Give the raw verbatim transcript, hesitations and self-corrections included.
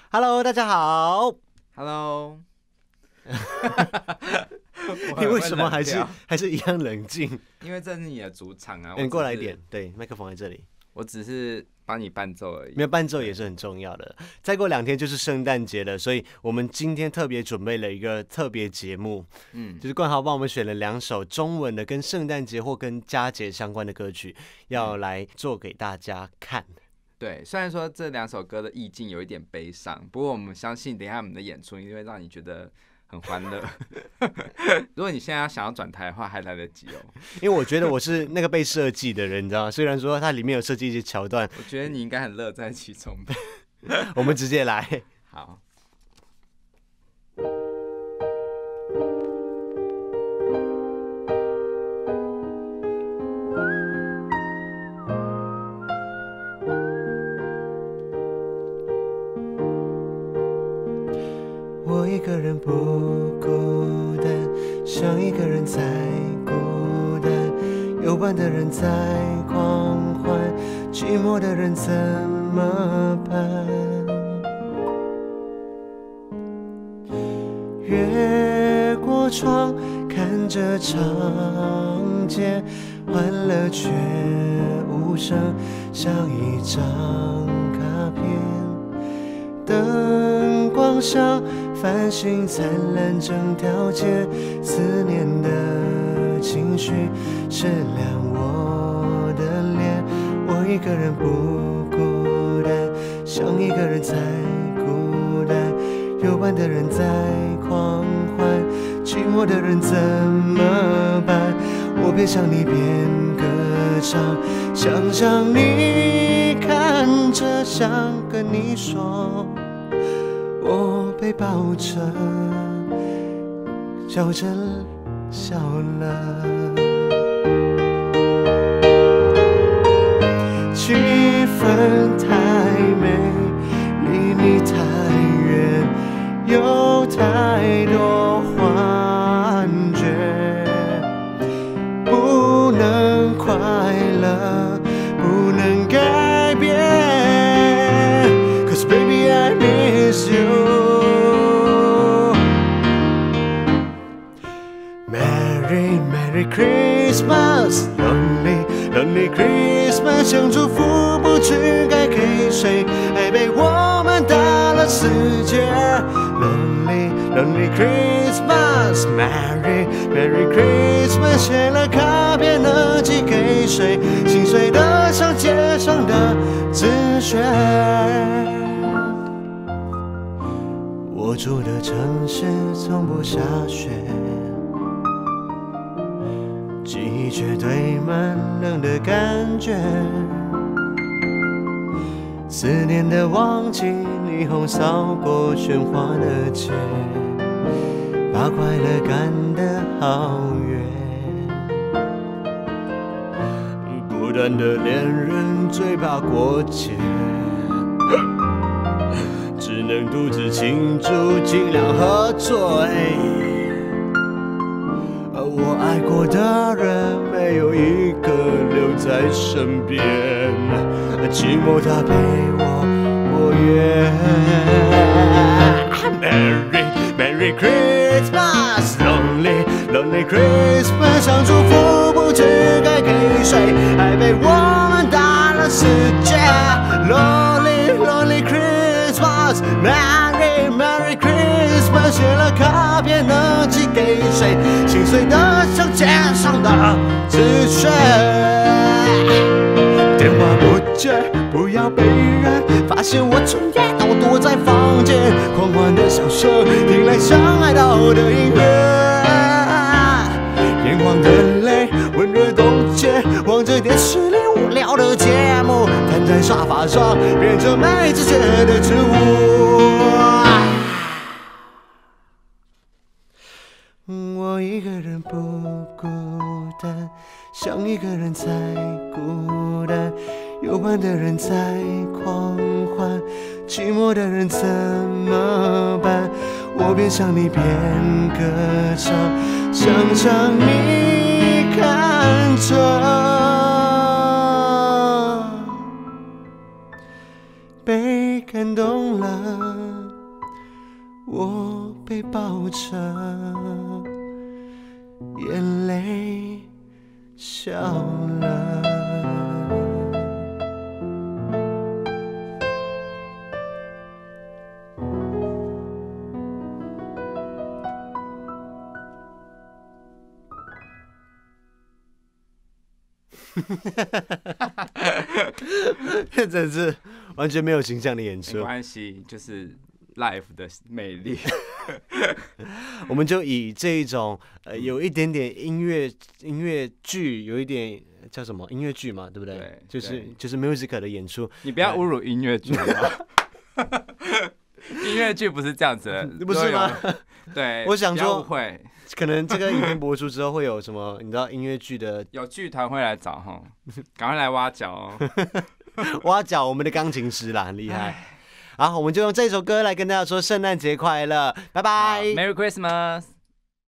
Hello， 大家好。 Hello， 你为什么还是还是一样冷静？ 因为这是你的主场啊！ 你过来一点，对，麦克风在这里。 我只是帮你伴奏而已。 没有伴奏也是很重要的。再过两天就是圣诞节了，所以我们今天特别准备了一个特别节目，嗯，就是冠豪帮我们选了两首中文的跟圣诞节或跟佳节相关的歌曲，要来做给大家看。 对，虽然说这两首歌的意境有一点悲伤，不过我们相信等一下我们的演出一定会让你觉得很欢乐。如果你现在想要转台的话，还来得及哦。 因为我觉得我是那个被设计的人，你知道吗？虽然说它里面有设计一些桥段， 我觉得你应该很乐在其中。 我们直接来。 好。 我一个人不孤单，想一个人在孤单，有伴的人在狂欢，寂寞的人怎么办？越过窗看着长街，欢乐却无声，像一张卡片。灯光下繁星灿烂整条街，思念的情绪是亮我的脸。我一个人不孤单，想一个人才孤单，有伴的人在狂欢，寂寞的人怎么办？我边想你边歌唱，想想你看着，想跟你说，我被抱着，笑着笑了。气氛太美，离你太远，有太多幻觉，不能快乐，不能改变。Cause baby I miss you。Merry Merry Christmas， Lonely Lonely Christmas， 想祝福不知该给谁，爱被我们打了死结。Lonely Lonely Christmas， Merry Merry Christmas， 写了卡片能寄给谁，心碎的像街上的纸屑。我住的城市从不下雪，记忆却堆满冷的感觉，思念的忘记，霓虹扫过喧哗的街，把快乐赶得好远。孤单的恋人最怕过节，只能独自庆祝，尽量喝醉。我爱过的人没有一个留在身边，寂寞它陪我过夜。Merry Merry Christmas， Lonely Lonely Christmas， 想祝福不知该给谁，爱被我们打了死结。Lonely Lonely Christmas， Merry Merry Christmas， 写了卡片能寄给谁，心碎的像街上的纸屑。电话不接，不要被人发现我整夜都躲在房间，狂欢的小声听来像爱到的音乐，眼眶的泪温热冻结，望着电视里无聊的节目，瘫在沙发上变成没知觉的植物。我一个人不孤单，想一个人才孤单，有伴的人在狂欢，寂寞的人怎么办？我边想你边歌唱，想想你看着，被感动了。 怀抱着，眼泪笑了。真的是完全没有形象的演出， 没关系，就是 live 的魅力。 我们就以这一种呃有一点点音乐音乐剧，有一点叫什么音乐剧嘛，对不对？ 对， 就是就是 music 的演出。 你不要侮辱音乐剧好不好？音乐剧不是这样子的， 不是吗？ 对， 我想说会， 可能这个影片播出之后会有什么，你知道音乐剧的有剧团会来找哈，赶快来挖角哦， 挖角我们的钢琴师啦，很厉害。好，我们就用这首歌来跟大家说圣诞节快乐，拜拜 ，Merry Christmas。